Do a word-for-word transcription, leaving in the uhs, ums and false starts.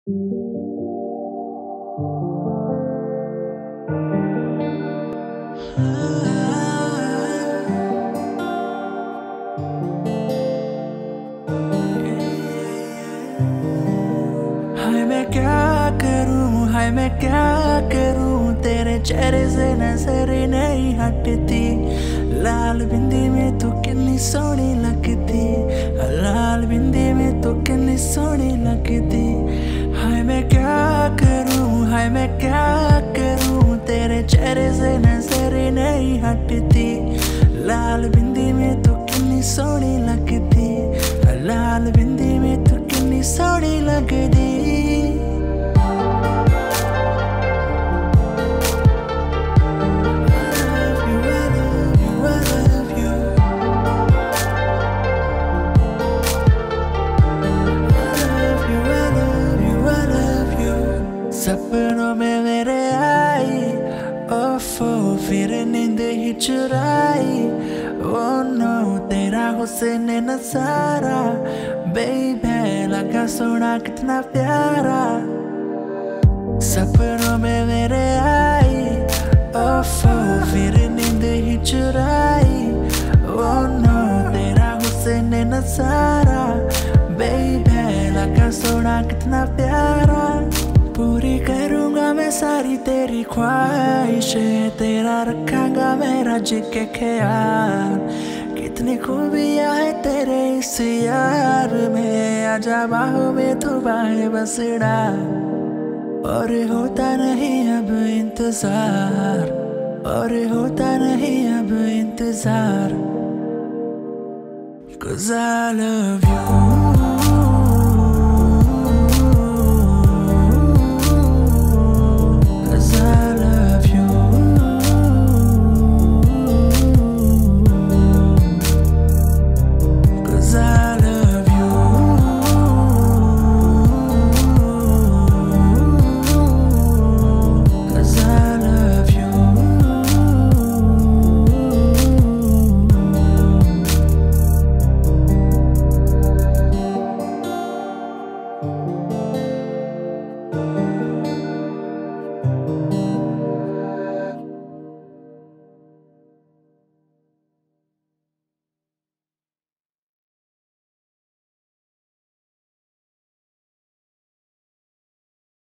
हाय मैं क्या करूं, हाय मैं क्या करूं, तेरे चेहरे से नजर नहीं हटती। लाल बिंदी में तू कितनी सोहनी लगती, लाल बिंदी में तू कितनी सोहनी लगती। हाय मैं क्या करूं, हाय मैं क्या करूं, तेरे चेहरे से नजर नहीं हटती। लाल बिंदी में तू कितनी सोहनी लगती, लाल बिंदी में तू कितनी सोहनी लगती। सपनों में मेरे आई, ओफो फिर नींद ही चुराई। ओ नो तेरा हुस्न नजारा, बेबी लगा सोना कितना प्यारा। सपनों में मेरे आई, ओफो फिर नींद ही चुराई। ओ नो तेरा हुस्न नजारा, बेबी लगा सोना कितना प्यारा। पूरी करूँगा मैं सारी तेरी ख्वाहिशें, तेरा रखांगा मैं रज के ख्याल। कितनी खूबियाँ है तेरे इस यार में, आजा बाहों में तू बाहें बस डाल। और होता नहीं अब इंतजार, और होता नहीं अब इंतजार, 'cause I love you।